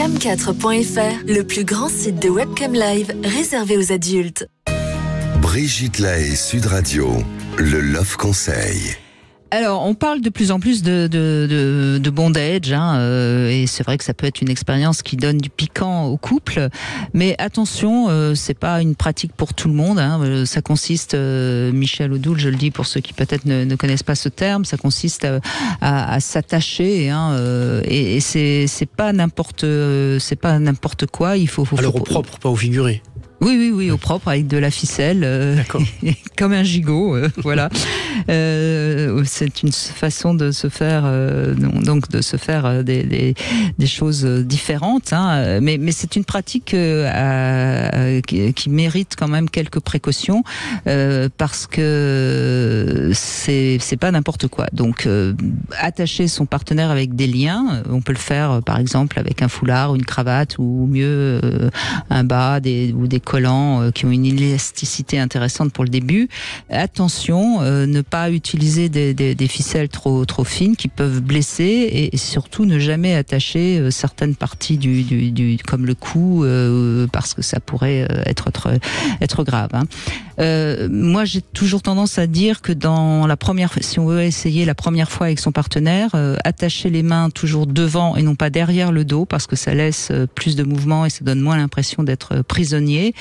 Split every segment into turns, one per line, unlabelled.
Cam4.fr, le plus grand site de webcam live réservé aux adultes.
Brigitte Lahaie, Sud Radio, le Love Conseil.
Alors, on parle de plus en plus de bondage, et c'est vrai que ça peut être une expérience qui donne du piquant au couple. Mais attention, c'est pas une pratique pour tout le monde. Ça consiste, Michel Odoul, je le dis pour ceux qui peut-être ne connaissent pas ce terme, ça consiste à s'attacher, et c'est pas n'importe quoi. Il faut
alors au propre, pas au figuré.
Oui, au propre, avec de la ficelle, comme un gigot, voilà. C'est une façon de se faire, des choses différentes, mais c'est une pratique qui mérite quand même quelques précautions, parce que c'est pas n'importe quoi. Donc, attacher son partenaire avec des liens, on peut le faire, par exemple, avec un foulard, une cravate, ou mieux un bas, ou des collants qui ont une élasticité intéressante pour le début. Attention, ne pas utiliser des ficelles trop fines qui peuvent blesser, et surtout ne jamais attacher certaines parties comme le cou, parce que ça pourrait être grave. Moi, j'ai toujours tendance à dire que si on veut essayer la première fois avec son partenaire, attacher les mains toujours devant et non pas derrière le dos, parce que ça laisse plus de mouvement et ça donne moins l'impression d'être prisonnier.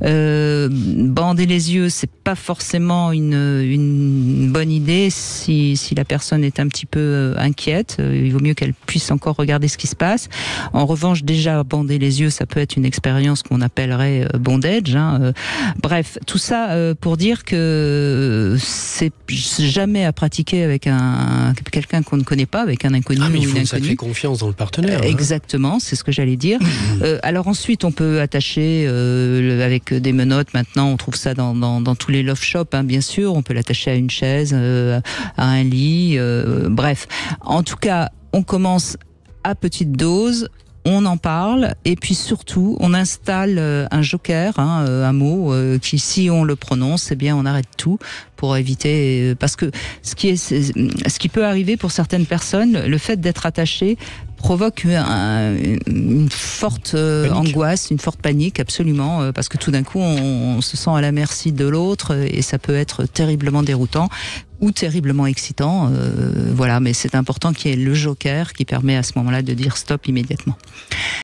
Bander les yeux, c'est pas forcément une bonne idée si la personne est un petit peu inquiète. Il vaut mieux qu'elle puisse encore regarder ce qui se passe. En revanche, déjà bander les yeux, ça peut être une expérience qu'on appellerait bondage. Bref, tout ça pour dire que c'est jamais à pratiquer avec quelqu'un qu'on ne connaît pas, avec un inconnu
mais
ou
il faut
une
une
inconnue.
sacrée confiance dans le partenaire.
Exactement, c'est ce que j'allais dire. Alors ensuite, on peut attacher avec des menottes. Maintenant, on trouve ça dans tous les love shops, bien sûr. On peut l'attacher à une chaise, à un lit. Bref, en tout cas, on commence à petite dose. On en parle, et puis surtout, on installe un joker, un mot qui, si on le prononce, eh bien, on arrête tout pour éviter. Parce que ce qui peut arriver pour certaines personnes, le fait d'être attaché provoque une forte angoisse, une forte panique, absolument, parce que tout d'un coup, on se sent à la merci de l'autre, et ça peut être terriblement déroutant ou terriblement excitant. Voilà, mais c'est important qu'il y ait le joker qui permet à ce moment-là de dire stop immédiatement.